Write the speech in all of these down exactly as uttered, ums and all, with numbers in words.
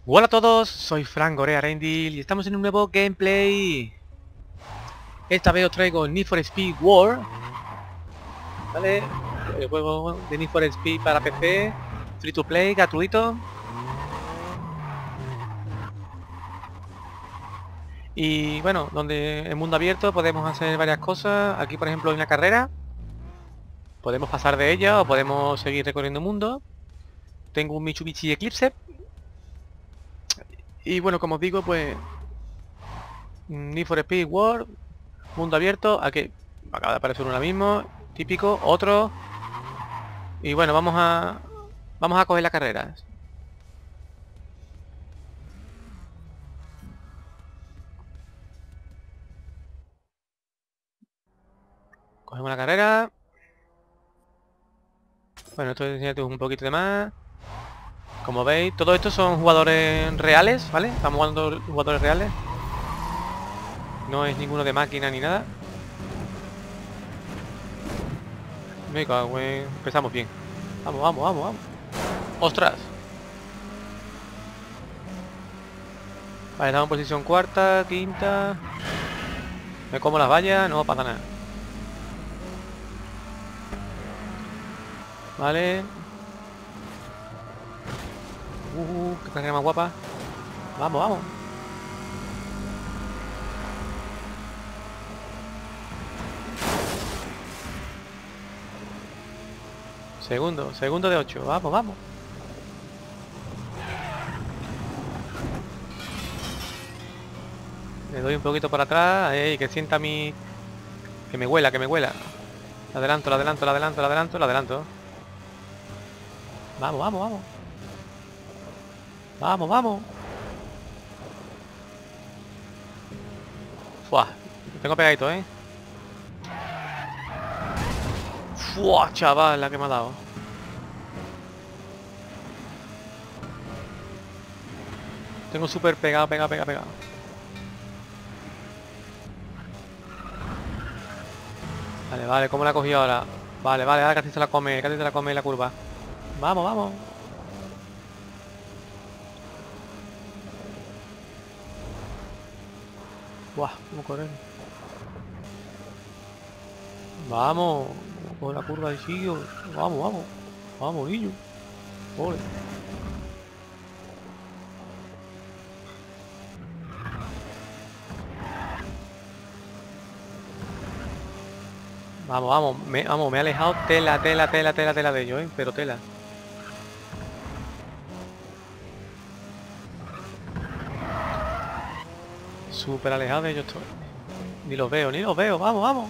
Hola a todos, soy Frank Gorea Rendil y estamos en un nuevo gameplay. Esta vez os traigo Need for Speed War, ¿vale? El juego de Need for Speed para P C, free to play, gratuito. Y bueno, donde en mundo abierto podemos hacer varias cosas. Aquí por ejemplo hay una carrera, podemos pasar de ella o podemos seguir recorriendo el mundo. Tengo un Mitsubishi Eclipse. Y bueno, como os digo, pues Need for Speed War, mundo abierto. Aquí acaba de aparecer uno mismo, típico, otro. Y bueno, vamos a vamos a coger la carrera. Cogemos la carrera. Bueno, esto es un poquito de más. Como veis, todos estos son jugadores reales, ¿vale? Estamos jugando jugadores reales. No es ninguno de máquina ni nada. Me cago en... Empezamos bien. Vamos, vamos, vamos, vamos. ¡Ostras! Vale, estamos en posición cuarta, quinta. Me como las vallas, no pasa nada. Vale. Uh, qué carrera más guapa. Vamos, vamos. Segundo, segundo de ocho. Vamos, vamos. Le doy un poquito para atrás. Ey, que sienta mi... Que me huela, que me huela. La adelanto, la adelanto, la adelanto, la adelanto, la adelanto. Vamos, vamos, vamos. Vamos, vamos. Fuah, tengo pegadito, ¿eh? Fuah, chaval, la que me ha dado. Tengo súper pegado, pegado, pegado, pegado. Vale, vale, ¿cómo la he cogido ahora? Vale, vale, ahora casi se la come, casi se la come la curva. Vamos, vamos. Buah, cómo correr. Vamos, con la curva de sitio. Vamos, vamos. Vamos, niño. Ole. Vamos, vamos, me, vamos, me he alejado tela, tela, tela, tela, tela de ellos, ¿eh? Pero tela. Súper alejado de ellos estoy. Ni los veo, ni los veo, vamos, vamos.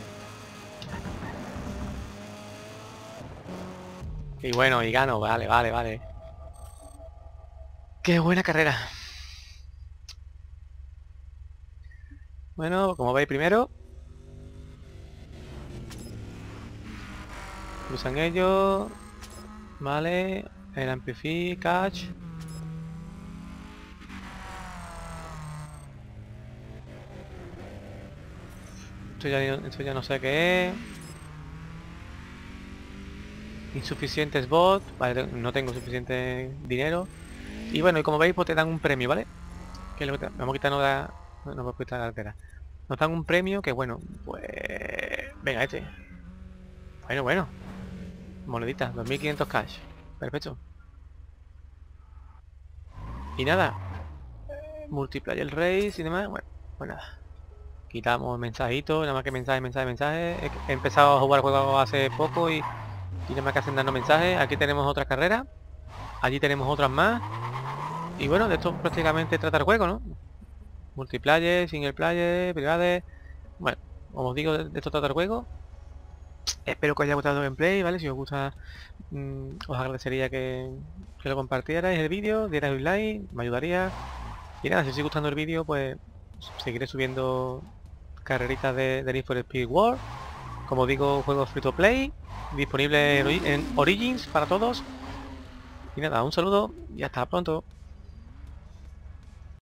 Y bueno, y gano, vale, vale, vale. Qué buena carrera. Bueno, como veis primero. Cruzan ellos. Vale. El amplify, catch. Esto ya, esto ya no sé qué es. Insuficientes bots. Vale, no tengo suficiente dinero. Y bueno, y como veis, pues te dan un premio, ¿vale? Que lo que te, vamos a quitar la... No, no me quitar la cartera. Nos dan un premio que bueno, pues... Venga, este. Bueno, bueno. Moneditas, dos mil quinientos cash. Perfecto. Y nada. Multiplayer race y demás. Bueno, pues nada. Quitamos mensajitos, nada más que mensaje, mensaje, mensaje. He empezado a jugar el juego hace poco y, y nada más que hacen dando mensajes. Aquí tenemos otra carrera. Allí tenemos otras más. Y bueno, de esto prácticamente trata el juego, ¿no? Multiplayer, single player, privades. Bueno, como os digo, de, de esto trata el juego. Espero que os haya gustado el gameplay, ¿vale? Si os gusta, mmm, os agradecería que, que lo compartierais el vídeo, dierais un like, me ayudaría. Y nada, si os sigue gustando el vídeo, pues seguiré subiendo carreritas de, de Need for Speed World. Como digo, juegos free to play, disponible en, en Origins para todos. Y nada, un saludo y hasta pronto.